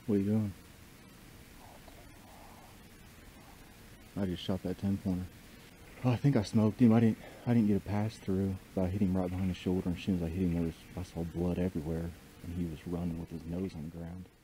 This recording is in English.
What are you doing? I just shot that 10-pointer. Oh, I think I smoked him. I didn't get a pass through, but I hit him right behind the shoulder, and as soon as I hit him, I saw blood everywhere, and he was running with his nose on the ground.